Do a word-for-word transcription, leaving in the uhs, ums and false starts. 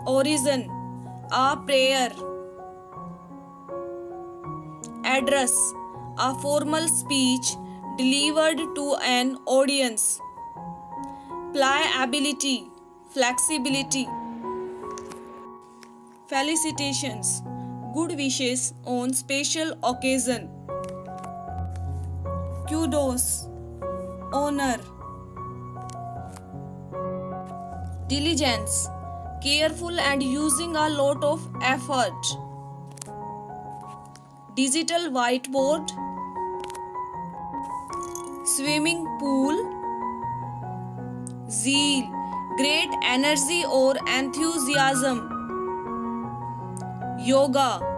Origin, a prayer. Address, a formal speech delivered to an audience. Pliability, flexibility. Felicitations, good wishes on special occasion. Kudos, honor. Diligence, careful and using a lot of effort. Digital whiteboard. Swimming pool. Zeal, great energy or enthusiasm. Yoga,